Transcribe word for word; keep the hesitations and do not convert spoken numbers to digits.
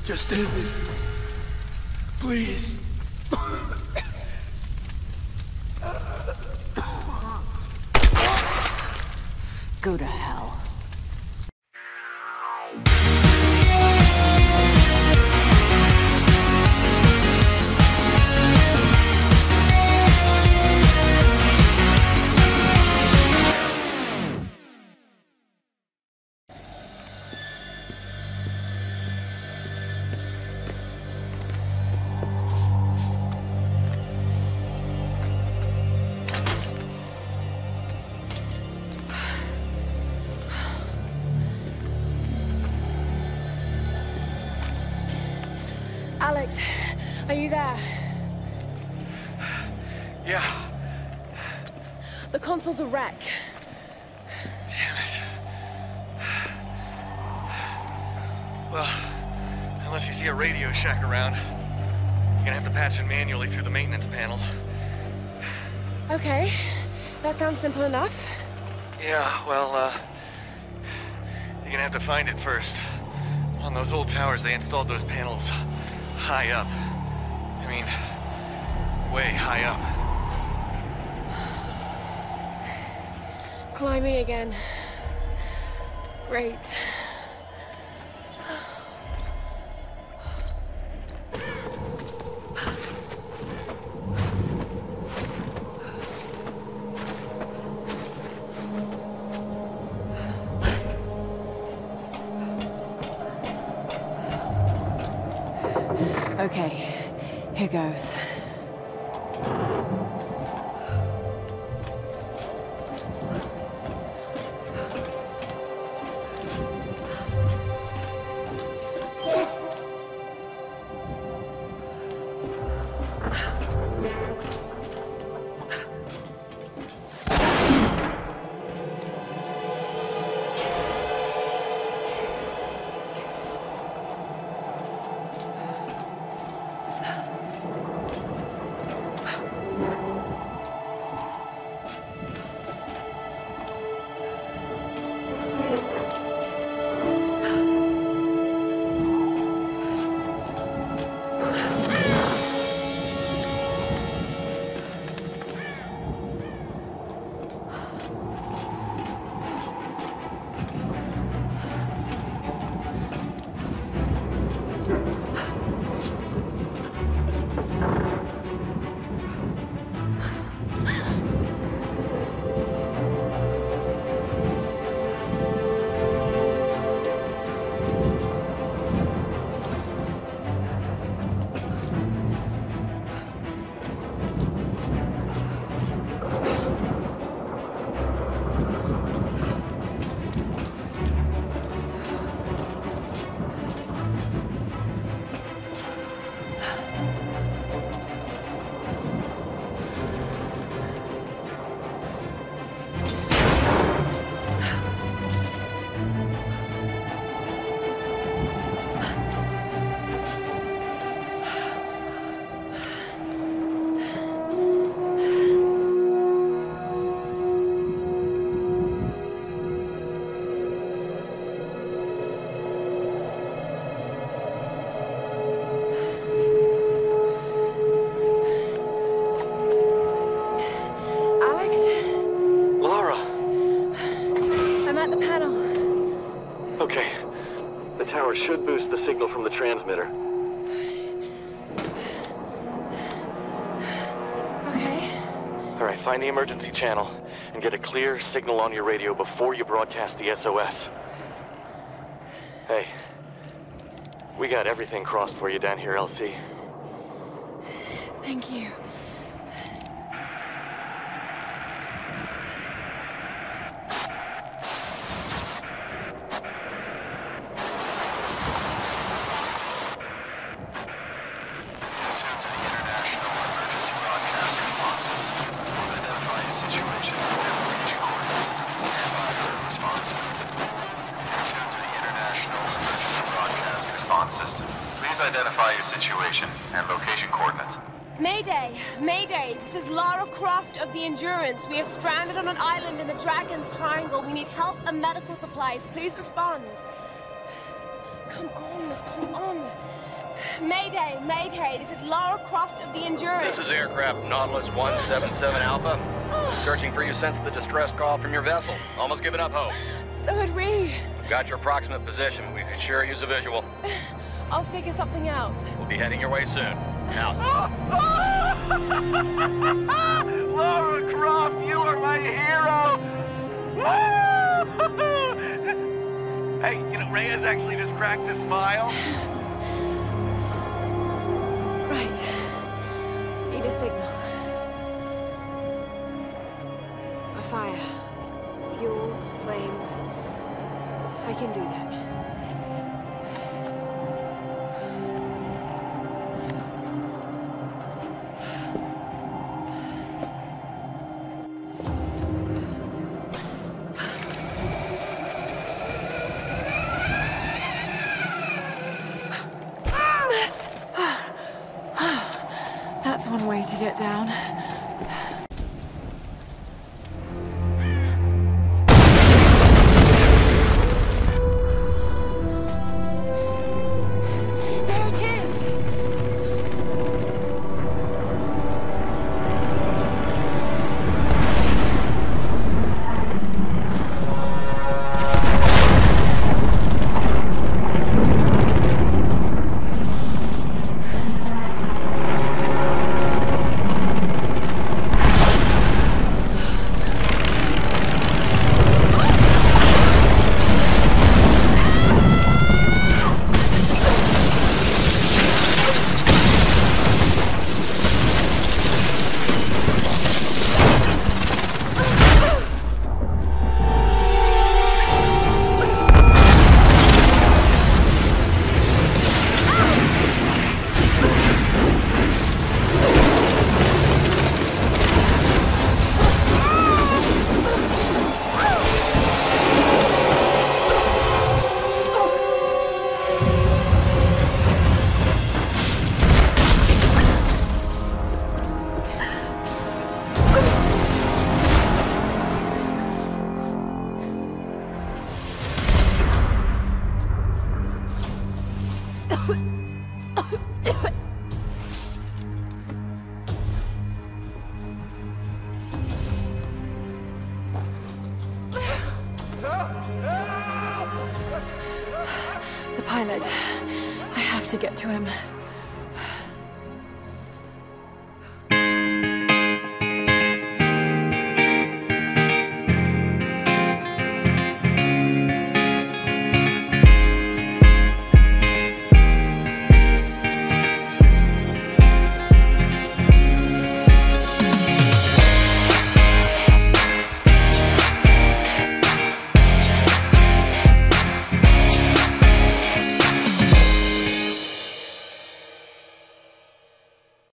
Just end it. Please. Go to hell. Alex, are you there? Yeah. The console's a wreck. Damn it. Well, unless you see a Radio Shack around, you're gonna have to patch it manually through the maintenance panel. Okay, that sounds simple enough. Yeah, well, uh... you're gonna have to find it first. On those old towers, they installed those panels high up. I mean, way high up. Climbing again. Great. Okay, here goes. Should boost the signal from the transmitter. Okay. All right, find the emergency channel and get a clear signal on your radio before you broadcast the S O S. Hey, we got everything crossed for you down here, L C. Thank you. System. Please identify your situation and location coordinates. Mayday! Mayday! This is Lara Croft of the Endurance. We are stranded on an island in the Dragon's Triangle. We need help and medical supplies. Please respond. Come on, come on. Mayday, Mayday, this is Lara Croft of the Endurance. This is aircraft Nautilus one seven seven Alpha. Searching for you since the distress call from your vessel. Almost given up hope. So had we. We've got your approximate position. We could sure use a visual. I'll figure something out. We'll be heading your way soon. Out. Lara Croft, you are my hero! Hey, you know, Reyes actually just cracked his smile. Right. Need a signal. A fire. Fuel, flames. I can do that. That's one way to get down. There it is! The pilot. I have to get to him.